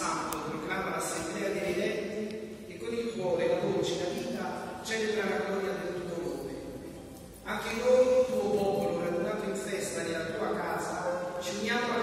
Santo proclama l'assemblea dei redenti e con il cuore, la voce, la vita celebra la gloria del tuo nome. Anche noi, tuo popolo, radunato in festa nella tua casa, ci uniamo